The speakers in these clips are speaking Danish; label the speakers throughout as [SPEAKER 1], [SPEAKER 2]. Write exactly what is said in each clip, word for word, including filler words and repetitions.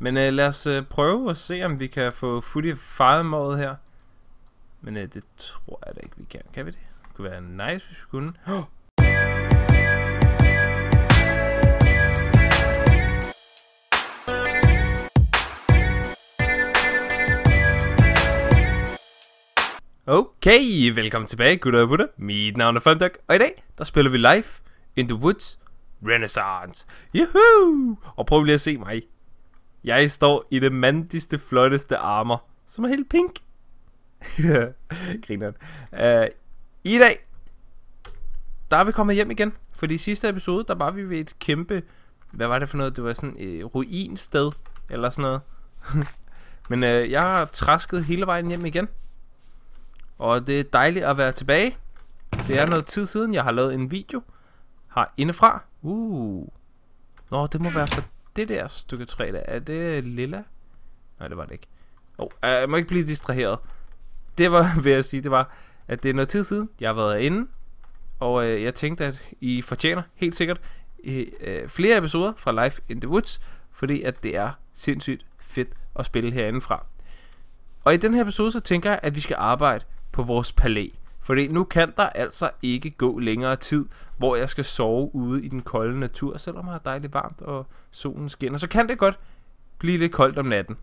[SPEAKER 1] Men øh, lad os øh, prøve at se, om vi kan få Footy Fire-mådet her. Men øh, det tror jeg da ikke, vi kan. Kan vi det? Det kunne være nice, hvis vi kunne. Oh! Okay, velkommen tilbage, gutter og gutter. Mit navn er Funduck, og i dag, der spiller vi live in the woods Renaissance. Juhu! Og prøv lige at se mig. Jeg står i det mandigste, flotteste armor, som er helt pink. Grineren. Uh, I dag, der er vi kommet hjem igen. For i sidste episode, der var vi ved et kæmpe... Hvad var det for noget? Det var sådan et ruinsted, eller sådan noget. Men uh, jeg har trasket hele vejen hjem igen. Og det er dejligt at være tilbage. Det er noget tid siden, jeg har lavet en video her indefra. Uh. Nå, det må være for det der stykke træ der. Er det lilla? Nej, det var det ikke. Oh, jeg må ikke blive distraheret. Det var, vil jeg sige, det var, at det er noget tid siden, jeg har været herinde. Og øh, jeg tænkte, at I fortjener helt sikkert øh, flere episoder fra Live in the Woods. Fordi at det er sindssygt fedt at spille herindefra. Og i den her episode, så tænker jeg, at vi skal arbejde på vores palæ. Fordi nu kan der altså ikke gå længere tid, hvor jeg skal sove ude i den kolde natur, selvom det er dejligt varmt og solen skinner. Så kan det godt blive lidt koldt om natten.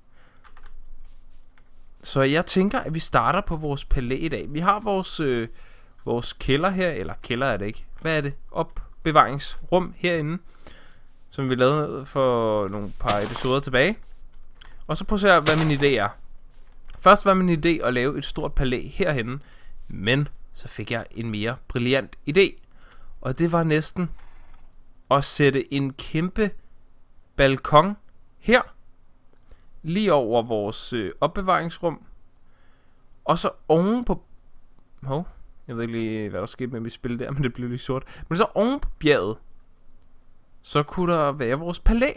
[SPEAKER 1] Så jeg tænker, at vi starter på vores palæ i dag. Vi har vores, øh, vores kælder her, eller kælder er det ikke. Hvad er det? Opbevaringsrum herinde, som vi lavede for nogle par episoder tilbage. Og så prøv at se, hvad min idé er. Først var min idé at lave et stort palæ herhenne, men så fik jeg en mere brilliant idé. Og det var næsten at sætte en kæmpe balkon her, lige over vores øh, opbevaringsrum. Og så oven på... Hov, jeg ved ikke lige, hvad der skete med mit spil der, men det blev lige sort. Men så oven på bjerget, så kunne der være vores palæ.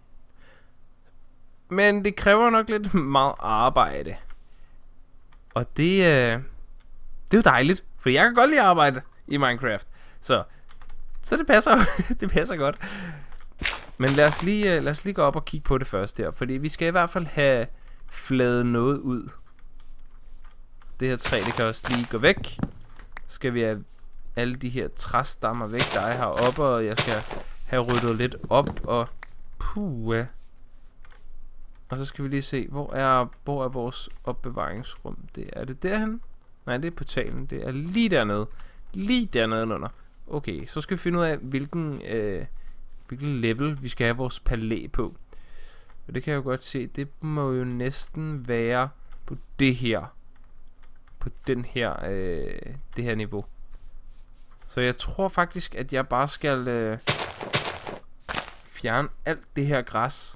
[SPEAKER 1] Men det kræver nok lidt meget arbejde. Og det, øh, det er jo dejligt, for jeg kan godt lide at arbejde i Minecraft. Så, så det passer det passer godt. Men lad os, lige, øh, lad os lige gå op og kigge på det først her. Fordi vi skal i hvert fald have fladet noget ud. Det her træ, det kan også lige gå væk. Så skal vi have alle de her træstammer væk, der er heroppe. Og jeg skal have ryddet lidt op. Og puh. Og så skal vi lige se, hvor er, hvor er vores opbevaringsrum? Det er det derhen? Nej, det er portalen. Det er lige dernede. Lige dernede under. Okay, så skal vi finde ud af, hvilken, øh, hvilken level vi skal have vores palæ på. Og det kan jeg jo godt se. Det må jo næsten være på det her. På den her, øh, det her niveau. Så jeg tror faktisk, at jeg bare skal øh, fjerne alt det her græs.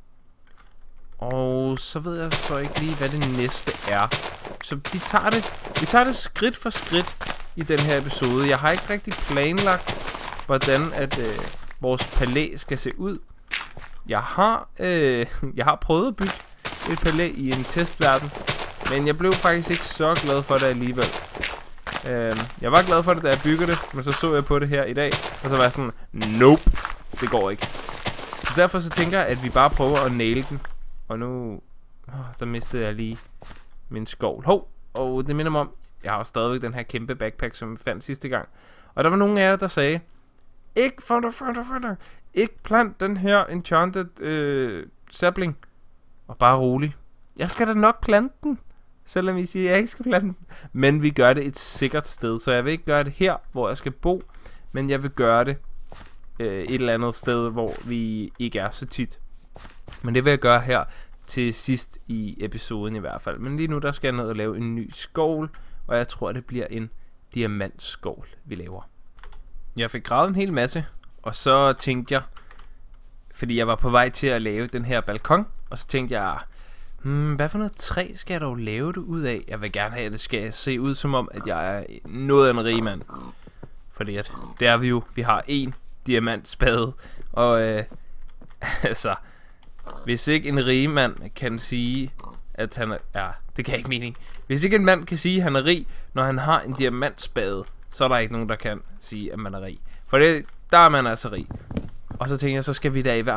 [SPEAKER 1] Og så ved jeg så ikke lige, hvad det næste er. Så vi tager det, vi tager det skridt for skridt i den her episode. Jeg har ikke rigtig planlagt, hvordan at øh, vores palæ skal se ud. Jeg har, øh, jeg har prøvet at bygge et palæ i en testverden, men jeg blev faktisk ikke så glad for det alligevel. Øh, jeg var glad for det, da jeg byggede det, men så så jeg på det her i dag, og så var jeg sådan, nope, det går ikke. Så derfor så tænker jeg, at vi bare prøver at naile den. Og nu, åh, så mistede jeg lige min skovl. Hov, og det minder mig om, jeg har stadigvæk den her kæmpe backpack, som jeg fandt sidste gang. Og der var nogen af jer, der sagde, ikke Funduck, Funduck, Funduck, ikke plant den her enchanted øh, sapling. Og bare rolig. Jeg skal da nok plante den, selvom I siger, at jeg ikke skal plante den. Men vi gør det et sikkert sted, så jeg vil ikke gøre det her, hvor jeg skal bo. Men jeg vil gøre det øh, et eller andet sted, hvor vi ikke er så tit. Men det vil jeg gøre her til sidst i episoden i hvert fald. Men lige nu der skal jeg ned og lave en ny skovl. Og jeg tror det bliver en diamantskovl vi laver. Jeg fik gravet en hel masse. Og så tænkte jeg, fordi jeg var på vej til at lave den her balkon. Og så tænkte jeg, hmm, hvad for noget træ skal jeg dog lave det ud af? Jeg vil gerne have at det skal se ud som om at jeg er noget af en rig mand. Fordi at, det er vi jo. Vi har en diamantspade. Og øh, altså... Hvis ikke en rig mand kan sige, at han er... Ja, det kan ikke mening. Hvis ikke en mand kan sige, at han er rig, når han har en diamantspade, så er der ikke nogen, der kan sige, at man er rig. For det, der er man altså rig. Og så tænker jeg, så skal vi da i hvert fald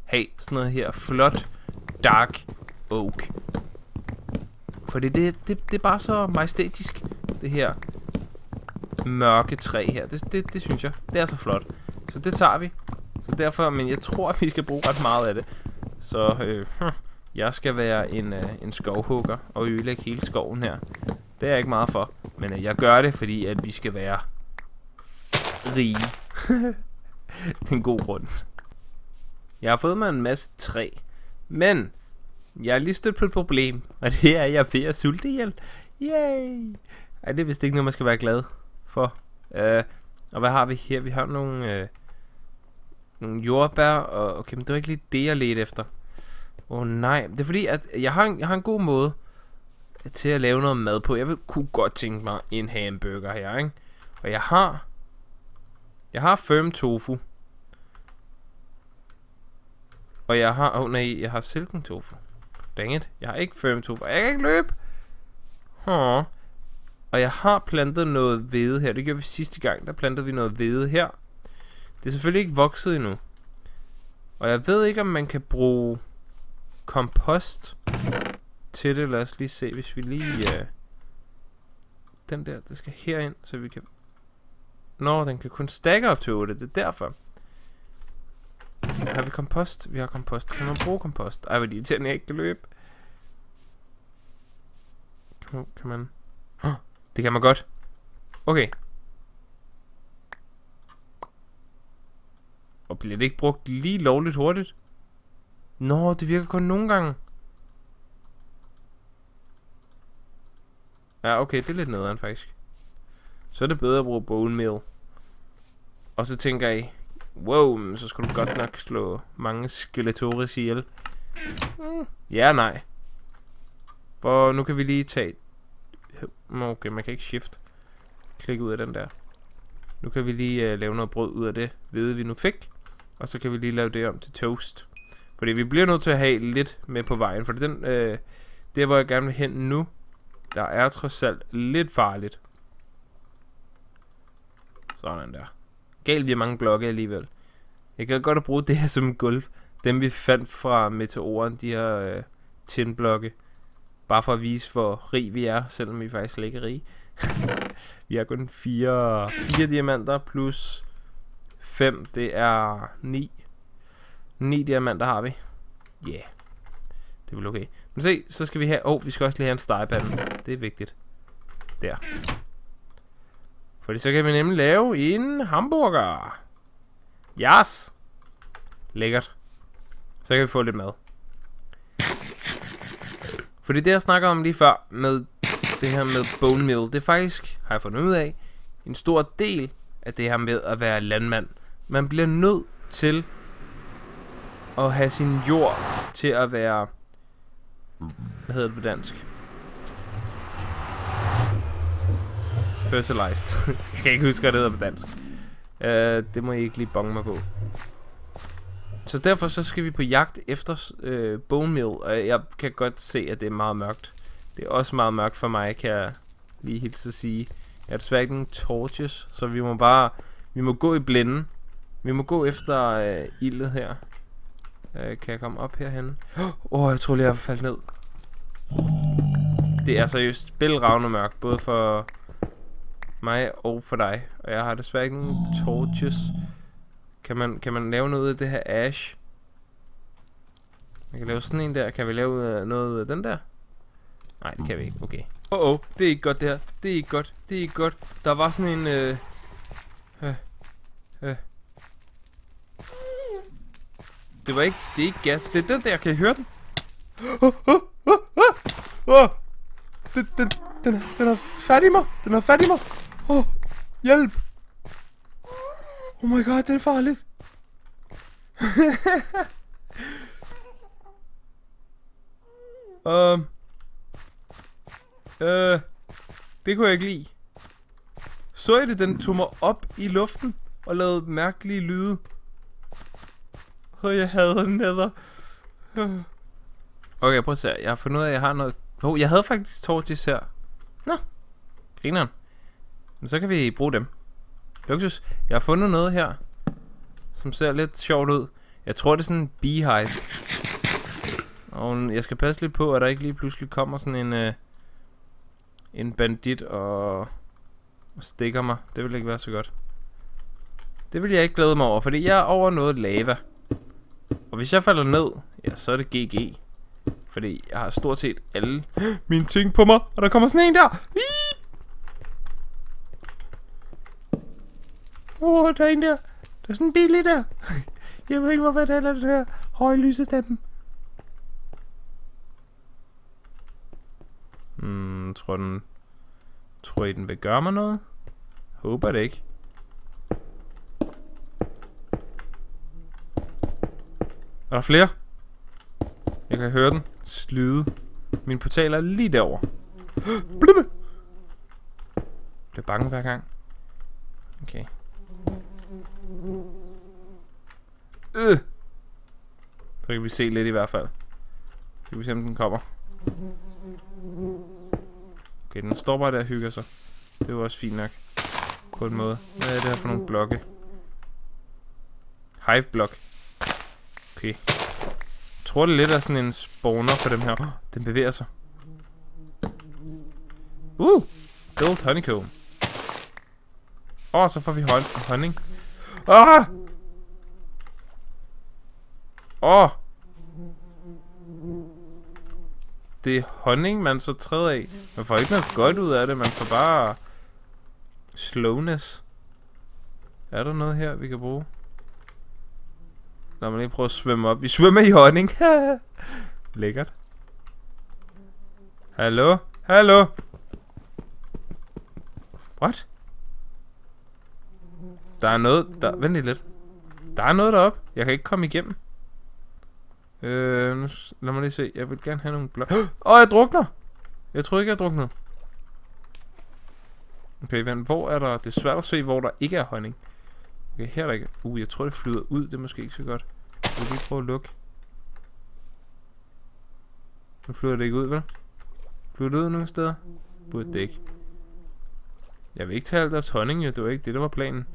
[SPEAKER 1] have sådan noget her flot dark oak. Fordi det, det, det er bare så majestætisk, det her mørke træ her. Det, det, det synes jeg. Det er så flot. Så det tager vi. Så derfor, men jeg tror, at vi skal bruge ret meget af det. Så øh, jeg skal være en, øh, en skovhugger og ødelægge hele skoven her. Det er jeg ikke meget for. Men øh, jeg gør det, fordi at vi skal være rige. Det er en god grund. Jeg har fået mig en masse træ. Men jeg er lige stødt på et problem. Og det er, at jeg er ved at sulte ihjel. Yay! Ej, det er vist ikke noget, man skal være glad for. Uh, og hvad har vi her? Vi har nogle, uh, nogle jordbær. Og okay, men det var ikke lige det, jeg ledte efter. Åh oh, nej. Det er fordi, at jeg har, en, jeg har en god måde til at lave noget mad på. Jeg vil, kunne godt tænke mig en hamburger her, ikke? Og jeg har... Jeg har firm tofu. Og jeg har... Åh oh, nej, jeg har silken tofu. Dang it. Jeg har ikke firm tofu. Jeg kan ikke løbe. Huh. Og jeg har plantet noget hvede her. Det gjorde vi sidste gang. Der plantede vi noget hvede her. Det er selvfølgelig ikke vokset endnu. Og jeg ved ikke, om man kan bruge kompost til det. Lad os lige se, hvis vi lige... Uh... Den der, det skal herind, så vi kan... Nå, den kan kun stakke op til otte. Det er derfor. Har vi kompost? Vi har kompost. Kan man bruge kompost? Ej, hvor irriterende, jeg ikke kan løbe. Kan man... Kan man... Oh, det kan man godt. Okay. Og bliver det ikke brugt lige lovligt hurtigt? Nå, det virker kun nogle gange. Ja, okay, det er lidt nederen faktisk. Så er det bedre at bruge bone meal. Og så tænker jeg, wow, så skulle du godt nok slå mange skeletoris ihjel. Mm. Ja, nej. For nu kan vi lige tage... Okay, man kan ikke shift. Klikke ud af den der. Nu kan vi lige uh, lave noget brød ud af det hvede vi nu fik. Og så kan vi lige lave det om til toast. Fordi vi bliver nødt til at have lidt med på vejen. For den, øh, der hvor jeg gerne vil hen nu, der er trods alt lidt farligt. Sådan der. Galt, vi har mange blokke alligevel. Jeg kan godt bruge det her som en gulv. Dem vi fandt fra meteoren, de her øh, tinblokke. Bare for at vise, hvor rig vi er, selvom vi faktisk ikke er rige. Vi har kun fire, fire diamanter plus fem, det er ni. Ni diamanter har vi. Ja, yeah. Det er vel okay. Men se, så skal vi have... Åh, oh, vi skal også lige have en stegepande. Det er vigtigt. Der. Fordi så kan vi nemlig lave en hamburger. Yes! Lækkert. Så kan vi få lidt mad. Fordi det jeg snakker om lige før med det her med bone meal, det er faktisk, har jeg fundet ud af, en stor del af det her med at være landmand. Man bliver nødt til at have sin jord til at være, hvad hedder det på dansk? Fertilized. Jeg kan ikke huske, hvad det hedder på dansk. Uh, det må I ikke lige bonge mig på. Så derfor så skal vi på jagt efter uh, bone meal. Og jeg kan godt se, at det er meget mørkt. Det er også meget mørkt for mig, kan jeg lige hilse at sige. Jeg har desværre ikke nogen torches, så vi må bare... Vi må gå i blinden. Vi må gå efter uh, ildet her. Uh, kan jeg komme op herhen? Åh, oh, jeg tror lige, jeg faldt ned. Det er seriøst spilravne mørkt, både for mig og for dig. Og jeg har desværre ikke nogen torches. Kan man, kan man lave noget af det her ash? Man kan lave sådan en der. Kan vi lave noget af den der? Nej, det kan vi ikke. Okay. Åh, oh, oh, det er ikke godt det her. Det er ikke godt. Det er ikke godt. Der var sådan en... Øh... Øh... Øh... Det var ikke... Det er ikke gas. Det er den der. Kan I høre den? Åh, åh, åh, åh, åh. Den, den, den, den har fat i mig. Den har fat i mig. Åh, oh, hjælp. Oh my god, det er farligt. um, øh, det kunne jeg ikke lide. Så I det, den tog mig op i luften og lavede mærkelige lyde. Og jeg havde den nether. Okay, prøv at se. Jeg har fundet ud af, at jeg har noget... Oh, jeg havde faktisk torches her. Nå, grineren. Men så kan vi bruge dem. Luksus. Jeg har fundet noget her, som ser lidt sjovt ud. Jeg tror, det er sådan en beehive. Og jeg skal passe lidt på, at der ikke lige pludselig kommer sådan en... Øh, en bandit og... og stikker mig. Det vil ikke være så godt. Det vil jeg ikke glæde mig over, fordi jeg er over noget lava. Og hvis jeg falder ned, ja, så er det G G. Fordi jeg har stort set alle mine ting på mig, og der kommer sådan en der. Åh, oh, der er en der. Der er sådan en bil lige der. Jeg ved ikke, hvorfor jeg taler det her høje lysestemmen. Hmm, tror den... Tror I, den vil gøre mig noget? Håber det ikke. Er der flere? Jeg kan høre den slyde. Min portal er lige derovre. Blubbe! Jeg bliver bange hver gang. Okay. Øh. Så kan vi se lidt i hvert fald. Så kan vi se, om den kommer. Okay, den står bare der og hygger sig. Det er jo også fint nok. På en måde. Hvad er det her for nogle blokke? Hive-blok. Okay. Jeg tror, det er lidt af sådan en spawner for dem her. Oh, den bevæger sig. Uh! Gold honeycomb. Åh, oh, så får vi hon honning. Ah! Åh! Oh! Det er honning, man så træder af. Man får ikke noget godt ud af det. Man får bare... slowness. Er der noget her, vi kan bruge? Lad mig lige prøve at svømme op. Vi svømmer i honning. Lækkert. Hallo? Hallo? What? Der er noget... Der... Vent lige lidt. Der er noget deroppe. Jeg kan ikke komme igennem. Øh, nu, lad mig lige se. Jeg vil gerne have nogle blok. Åh, oh, jeg drukner! Jeg tror ikke, jeg drukner. Okay, vent. Hvor er der... Det er svært at se, hvor der ikke er honning. Okay, her er der ikke... Uh, jeg tror, det flyder ud. Det er måske ikke så godt. Jeg vil lige prøve at lukke. Nu flyder det ikke ud, vel? Flyder det ud nogle steder? Burde det ikke. Jeg vil ikke tage alt deres honning, jo. Det var ikke det, der var planen.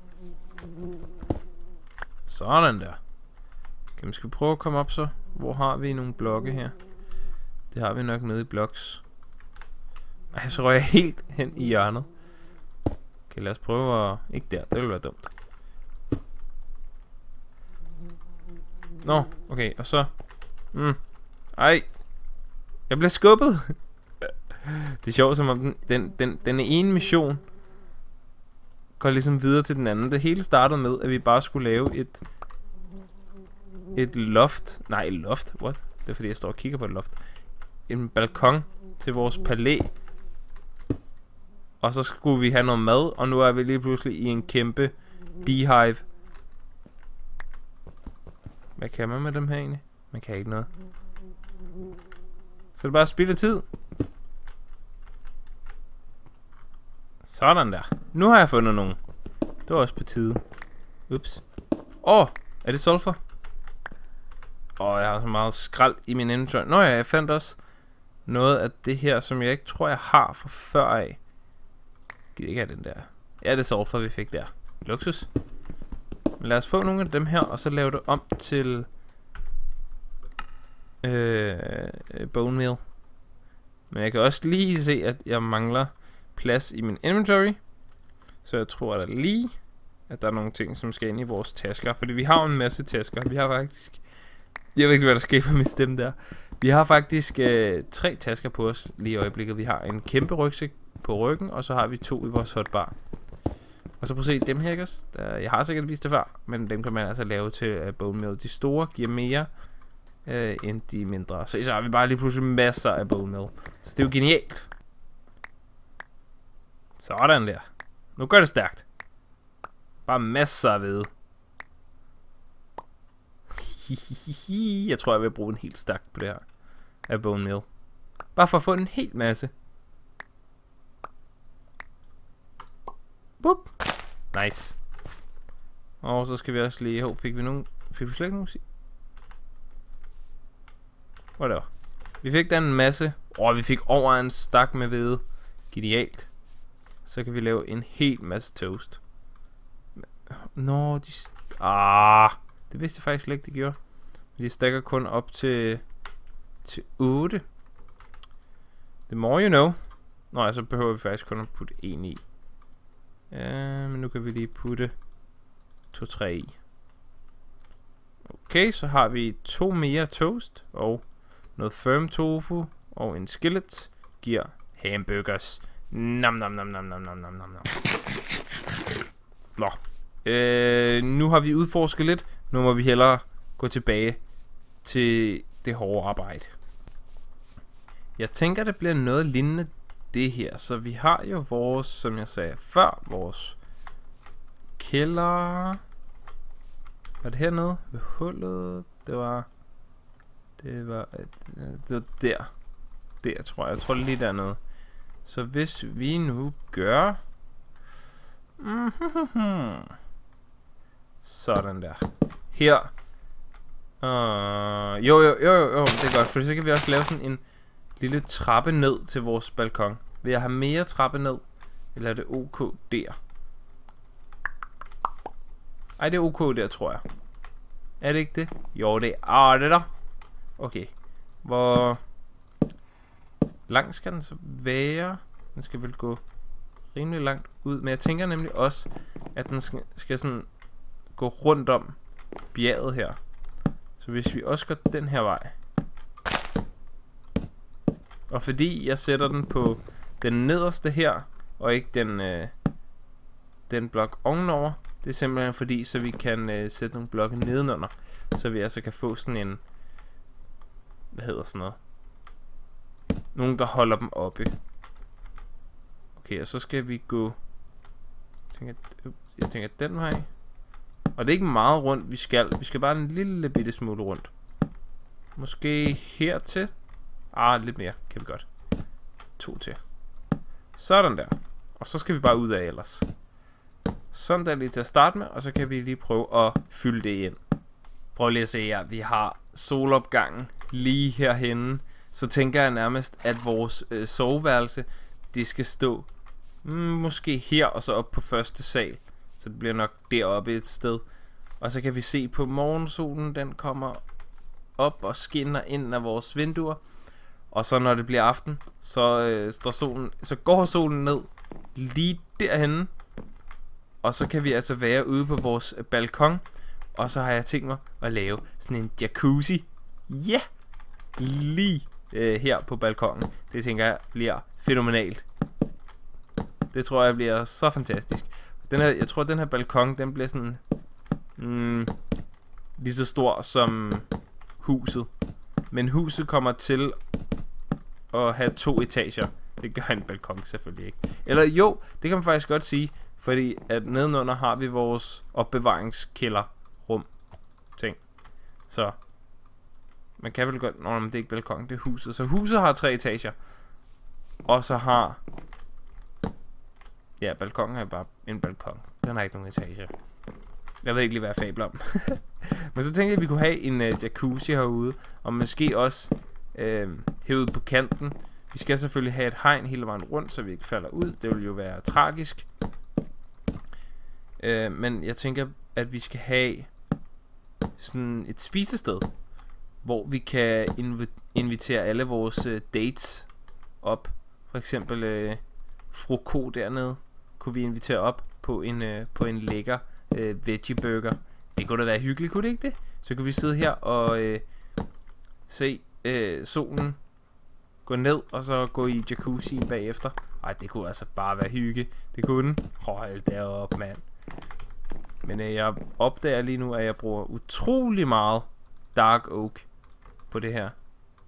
[SPEAKER 1] Sådan der. Okay, skal vi prøve at komme op så? Hvor har vi nogle blokke her? Det har vi nok nede i blocks. Ej, så rører jeg helt hen i hjørnet. Okay, lad os prøve at... Ikke der, det ville være dumt. Nå, okay, og så... Mm. Ej. Jeg blev skubbet. Det er sjovt, som om den, den, den, den ene mission går ligesom videre til den anden. Det hele startede med, at vi bare skulle lave et... Et loft. Nej, et loft. What? Det er fordi, jeg står og kigger på et loft. En balkon til vores palæ. Og så skulle vi have noget mad, og nu er vi lige pludselig i en kæmpe beehive. Hvad kan man med dem her egentlig? Man kan ikke noget. Så det er bare at spilde tid. Sådan der. Nu har jeg fundet nogen. Det var også på tide. Ups. Åh, oh, er det sulfur? Åh, oh, jeg har så meget skrald i min inventory. Nå ja, jeg fandt også noget af det her, som jeg ikke tror, jeg har fra før af. Gider ikke have den der. Ja, det er sulfur, vi fik der. Luksus. Men lad os få nogle af dem her, og så lave det om til... Øh, bone meal. Men jeg kan også lige se, at jeg mangler plads i min inventory. Så jeg tror da lige, at der er nogle ting, som skal ind i vores tasker. Fordi vi har jo en masse tasker. Vi har faktisk... Jeg ved ikke, hvad der sker for min stemme der. Vi har faktisk øh, tre tasker på os lige i øjeblikket. Vi har en kæmpe rygsæk på ryggen, og så har vi to i vores hotbar. Og så prøv at se dem her, ikke også? Der, jeg har sikkert vist det før, men dem kan man altså lave til uh, bone meal. De store giver mere uh, end de mindre. Så, så har vi bare lige pludselig masser af bone meal. Så det er jo genialt. Sådan der. Nu gør det stærkt. Bare masser af hvede. Jeg tror, jeg vil bruge en helt stak på det her af bone meal. Bare for at få en hel masse. Boop. Nice. Og så skal vi også lige... Hov, fik vi nogen... Fik vi slet ikke nogen... Whatever. Vi fik da en masse... Åh, oh, vi fik over en stak med hvede. Genialt. Så kan vi lave en hel masse toast. Nå, de... Ah... Det Det vidste jeg faktisk slet ikke, det gjorde. De stakker kun op til, til otte. The more you know. Nå, så behøver vi faktisk kun at putte en i. Ja, men nu kan vi lige putte to tre i. Okay, så har vi to mere toast og noget firm tofu og en skillet giver hamburgers. Nam nam nam nam nam nam nam nam. Nå. Øh, nu har vi udforsket lidt. Nu må vi hellere gå tilbage til det hårde arbejde. Jeg tænker, det bliver noget lignende det her. Så vi har jo vores, som jeg sagde før, vores kælder. Var det hernede ved hullet? Det var... Det var... Det var der. Der, tror jeg. Jeg tror, det er lige dernede. Så hvis vi nu gør... Mm-hmm. Sådan der. Her. Uh, jo, jo, jo, jo, jo, det er godt. For så kan vi også lave sådan en lille trappe ned til vores balkon. Vil jeg have mere trappe ned? Eller er det ok der? Ej, det er ok der, tror jeg. Er det ikke det? Jo, det er. Ah, det er der. Okay. Hvor lang skal den så være? Den skal vel gå rimelig langt ud. Men jeg tænker nemlig også, at den skal, skal sådan gå rundt om bjerget her. Så hvis vi også går den her vej. Og fordi jeg sætter den på den nederste her, og ikke den, øh, den blok ovenover, det er simpelthen fordi, så vi kan øh, sætte nogle blokke nedenunder. Så vi altså kan få sådan en, hvad hedder sådan noget? Nogen, der holder dem oppe. Okay, og så skal vi gå, jeg tænker, jeg tænker den vej. Og det er ikke meget rundt, vi skal. Vi skal bare en lille bitte smule rundt. Måske hertil. Ah, lidt mere, kan vi godt. To til. Sådan der. Og så skal vi bare ud af ellers. Sådan der lige til at starte med, og så kan vi lige prøve at fylde det ind. Prøv lige at se her. Vi har solopgangen lige herhenne. Så tænker jeg nærmest, at vores øh, soveværelse, det skal stå mm, måske her og så op på første sal. Så det bliver nok deroppe et sted. Og så kan vi se på morgensolen, den kommer op og skinner ind af vores vinduer. Og så når det bliver aften, så øh, står solen, så går solen ned lige derhenne. Og så kan vi altså være ude på vores balkon. Og så har jeg tænkt mig at lave sådan en jacuzzi. Ja! Yeah! Lige øh, her på balkonen. Det tænker jeg bliver fænomenalt. Det tror jeg bliver så fantastisk. Den her, jeg tror at den her balkon, den bliver sådan mm, lige så stor som huset. Men huset kommer til at have to etager. Det gør en balkon selvfølgelig ikke. Eller jo, det kan man faktisk godt sige. Fordi at nedenunder har vi vores opbevaringskælderrum ting. Så man kan vel godt... Nå, men det er ikke balkon, det er huset. Så huset har tre etager. Og så har... Ja, balkonen er bare en balkon. Den har ikke nogen etager. Jeg ved ikke lige, hvad jeg fabler om. Men så tænkte jeg, at vi kunne have en uh, jacuzzi herude. Og måske også uh, herude på kanten. Vi skal selvfølgelig have et hegn hele vejen rundt, så vi ikke falder ud. Det vil jo være tragisk. Uh, men jeg tænker, at vi skal have sådan et spisested, hvor vi kan inv- invitere alle vores uh, dates op. For eksempel uh, Fru Ko dernede kunne vi invitere op på en, uh, på en lækker uh, veggie burger. Det kunne da være hyggeligt, kunne det ikke det? Så kan vi sidde her og uh, se uh, solen gå ned, og så gå i jacuzzien bagefter. Ej, det kunne altså bare være hygge. Det kunne den. Hold derop, mand. Men uh, jeg opdager lige nu, at jeg bruger utrolig meget dark oak på det her.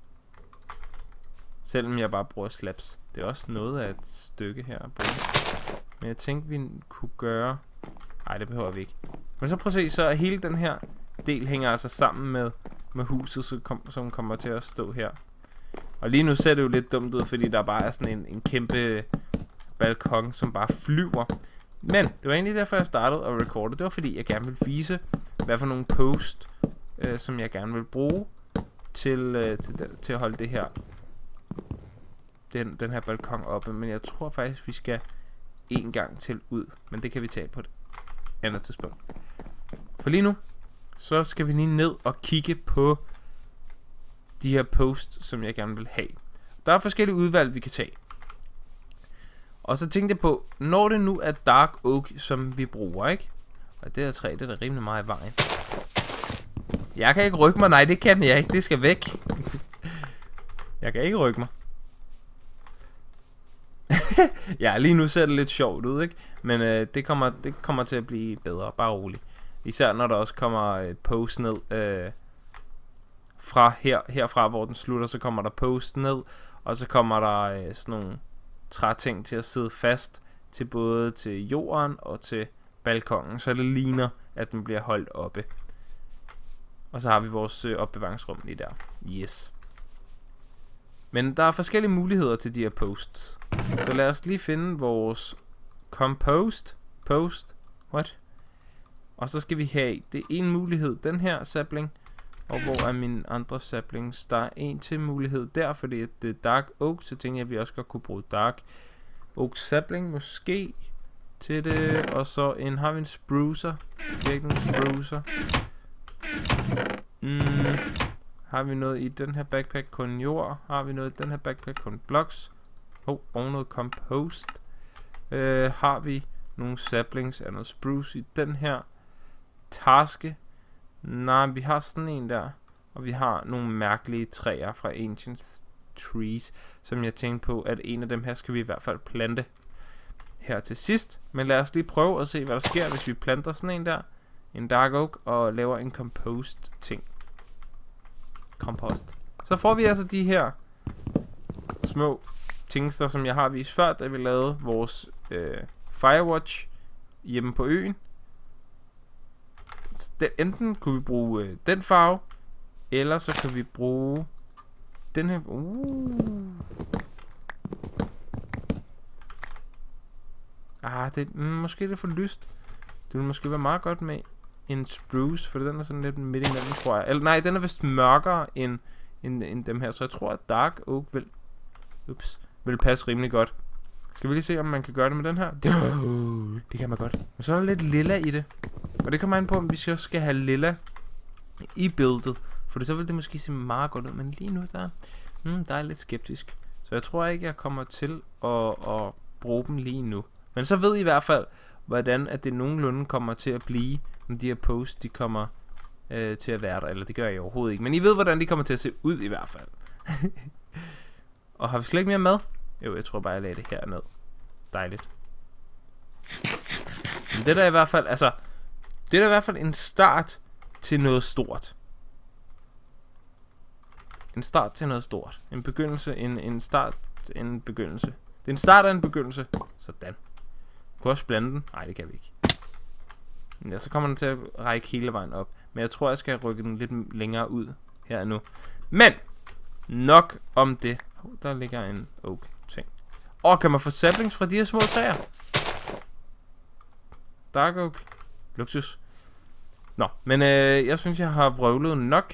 [SPEAKER 1] Selvom jeg bare bruger slabs. Det er også noget af et stykke her at bruge. Men jeg tænkte, vi kunne gøre... Nej, det behøver vi ikke. Men så prøv at se, så hele den her del hænger altså sammen med, med huset, så kom, som kommer til at stå her. Og lige nu ser det jo lidt dumt ud, fordi der bare er sådan en, en kæmpe balkon, som bare flyver. Men det var egentlig derfor, jeg startede at recorde. Det var fordi, jeg gerne ville vise, hvad for nogle post, øh, som jeg gerne vil bruge til, øh, til, til at holde det her den, den her balkon oppe. Men jeg tror faktisk, vi skal en gang til ud. Men det kan vi tage på et andet tidspunkt. For lige nu, så skal vi lige ned og kigge på de her posts, som jeg gerne vil have. Der er forskellige udvalg, vi kan tage. Og så tænkte jeg på, når det nu er Dark Oak, som vi bruger, ikke? Og det her træ, det er da rimelig meget i vejen. Jeg kan ikke rykke mig. Nej, det kan jeg ikke. Det skal væk. Jeg kan ikke rykke mig. Ja, lige nu ser det lidt sjovt ud, ikke? Men øh, det, kommer, det kommer til at blive bedre. Bare roligt. Især når der også kommer øh, post ned. Øh, fra her, herfra, hvor den slutter, så kommer der post ned. Og så kommer der øh, sådan nogle træting til at sidde fast. Til både til jorden og til balkongen. Så det ligner, at den bliver holdt oppe. Og så har vi vores øh, opbevaringsrum lige der. Yes. Men der er forskellige muligheder til de her posts. Så lad os lige finde vores compost. Post. What? Og så skal vi have, det er en mulighed, den her sapling. Og hvor er mine andre saplings? Der er en til mulighed der, fordi det er Dark Oak. Så tænker jeg, at vi også godt kunne bruge Dark Oak sapling måske til det. Og så en, har vi en sprucer? Vi har ikke nogen sprucer. Mm. Har vi noget i den her backpack? Kun jord. Har vi noget i den her backpack? Kun blocks. Oh, og noget compost. Øh, har vi nogle saplings af noget spruce i den her taske? Nej, vi har sådan en der. Og vi har nogle mærkelige træer fra Ancient Trees, som jeg tænkte på, at en af dem her skal vi i hvert fald plante her til sidst. Men lad os lige prøve at se, hvad der sker, hvis vi planter sådan en der. En Dark Oak og laver en compost ting. Kompost. Så får vi altså de her små tingster, som jeg har vist før, da vi lavede vores øh, Firewatch hjemme på øen. Så den, enten kunne vi bruge øh, den farve, eller så kan vi bruge den her. Uh. Ah, det mm, måske er det for lyst. Det ville måske være meget godt med en spruce, for den er sådan lidt midt imellem, tror jeg. Eller nej, den er vist mørkere end, end, end dem her, så jeg tror, at Dark Oak vil, ups, vil passe rimelig godt. Skal vi lige se, om man kan gøre det med den her? Det, det kan man godt. Og så er der lidt lilla i det. Og det kommer an på, om vi så skal have lilla i buildet. For så vil det måske se meget godt ud. Men lige nu, der, hmm, der er jeg lidt skeptisk. Så jeg tror ikke, jeg kommer til at, at bruge dem lige nu. Men så ved I i hvert fald, hvordan at det nogenlunde kommer til at blive, når de her posts, de kommer øh, til at være der. Eller det gør jeg overhovedet ikke. Men I ved, hvordan de kommer til at se ud i hvert fald. Og har vi slet ikke mere mad? Jo, jeg tror bare, jeg lagde det her ned. Dejligt. Men det der er i hvert fald, altså, det er i hvert fald en start til noget stort. En start til noget stort. En begyndelse, en, en start, en begyndelse. Det er en start af en begyndelse. Sådan. Kunne også blande den? Nej, det kan vi ikke. Ja, så kommer den til at række hele vejen op. Men jeg tror, jeg skal rykke den lidt længere ud her nu. Men nok om det. Oh, der ligger en oak ting. Og kan man få saplings fra de her små træer? Dark Oak. Luksus. Nå, men øh, jeg synes, jeg har vrøvlet nok.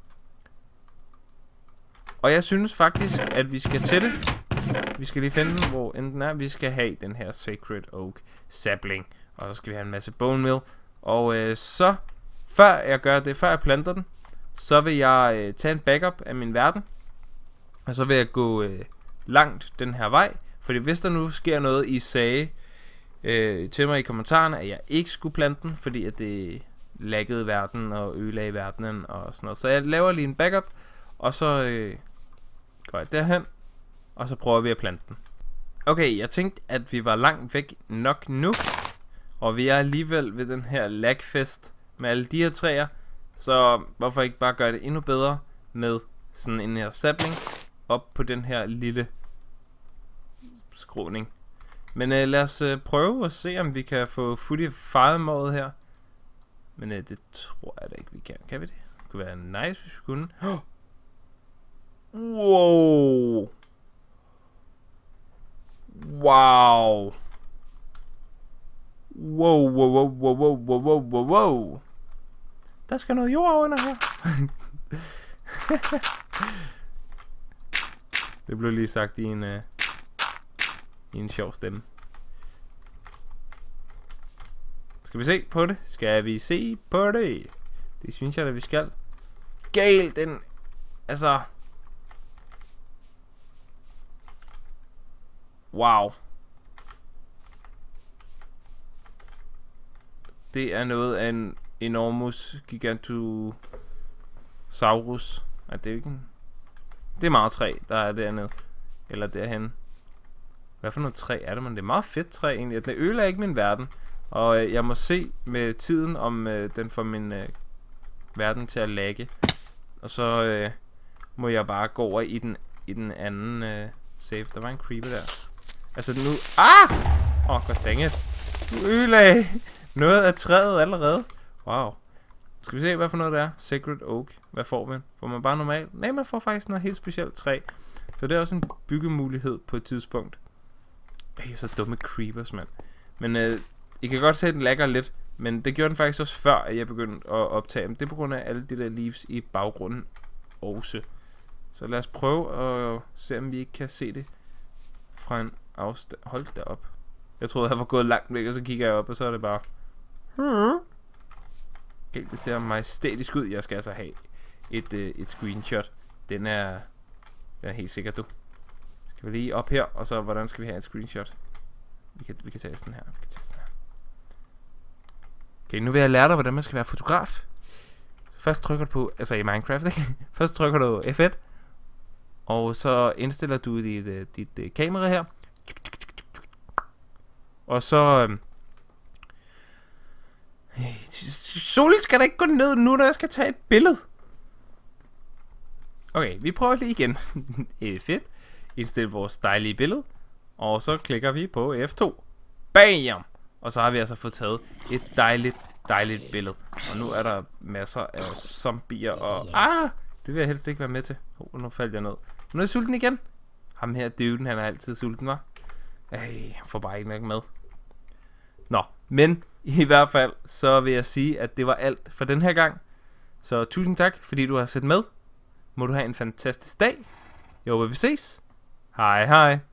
[SPEAKER 1] Og jeg synes faktisk, at vi skal til det. Vi skal lige finde den, hvor enten er. Vi skal have den her Sacred Oak sapling. Og så skal vi have en masse bone meal. Og øh, så, før jeg gør det, før jeg planter den, så vil jeg øh, tage en backup af min verden. Og så vil jeg gå øh, langt den her vej. Fordi hvis der nu sker noget, I sagde øh, til mig i kommentarerne, at jeg ikke skulle plante den, fordi at det laggede verden og ødelagde verdenen og sådan noget. Så jeg laver lige en backup, og så øh, går jeg derhen, og så prøver vi at plante den. Okay, jeg tænkte, at vi var langt væk nok nu, og vi er alligevel ved den her lagfest med alle de her træer, så hvorfor ikke bare gøre det endnu bedre med sådan en her sapling op på den her lille skråning. Men øh, lad os øh, prøve at se, om vi kan få footy firemåret her. Men øh, det tror jeg da ikke, vi kan. Kan vi det? Det kunne være nice, hvis vi kunne. Oh! Wow! Wow! Wow, wow, wow, wow, wow, wow, wow, wow. Der skal noget jord under her. Det blev lige sagt i en, uh, i en sjov stemme. Skal vi se på det? Skal vi se på det? Det synes jeg da, vi skal. Galt, den... Altså... Wow. Det er noget af en enormus gigantosaurus. Nej, det er jo ikke en... Det er meget træ, der er dernede. Eller derhen. Hvad for noget træ er det, man? Det er meget fedt træ egentlig. Det ødelægger ikke min verden. Og øh, jeg må se med tiden, om øh, den får min øh, verden til at lagge. Og så øh, må jeg bare gå over i den, i den anden øh, save. Der var en creeper der. Altså nu... Ah! Åh, oh, goddammit. Du ødelagde noget af træet allerede. Wow. Skal vi se, hvad for noget det er? Sacred Oak. Hvad får man? Får man bare normalt? Nej, man får faktisk noget helt specielt træ. Så det er også en byggemulighed på et tidspunkt. Ej, så dumme creepers, mand. Men øh, I kan godt se, at den lagger lidt. Men det gjorde den faktisk også før, at jeg begyndte at optage dem. Det er på grund af alle de der leaves i baggrunden også. Så lad os prøve at se, om vi ikke kan se det fra en afstand. Hold da op. Jeg troede, jeg var gået langt væk, og så kigger jeg op, og så er det bare... Okay, det ser majestætisk ud. Jeg skal altså have et, øh, et screenshot. Den er, den er helt sikkert, du. Skal vi lige op her, og så hvordan skal vi have et screenshot? Vi kan, vi kan tage sådan her. Vi kan tage sådan her. Okay, nu vil jeg lære dig, hvordan man skal være fotograf. Først trykker du på, altså i Minecraft, ikke? Først trykker du F et, og så indstiller du dit, dit, dit, dit kamera her. Og så... Øh, solen skal da ikke gå ned nu, når jeg skal tage et billede. Okay, vi prøver lige igen. F et. Indstil vores dejlige billede. Og så klikker vi på F to. Bam! Og så har vi altså fået taget et dejligt, dejligt billede. Og nu er der masser af zombier og... Ah! Det vil jeg helst ikke være med til. Oh, nu faldt jeg ned. Nu er jeg sulten igen. Ham her dyven, han er altid sulten, var. Ej, han får bare ikke nok med. Nå, men i hvert fald, så vil jeg sige, at det var alt for den her gang. Så tusind tak, fordi du har set med. Må du have en fantastisk dag. Jeg håber, vi ses. Hej hej.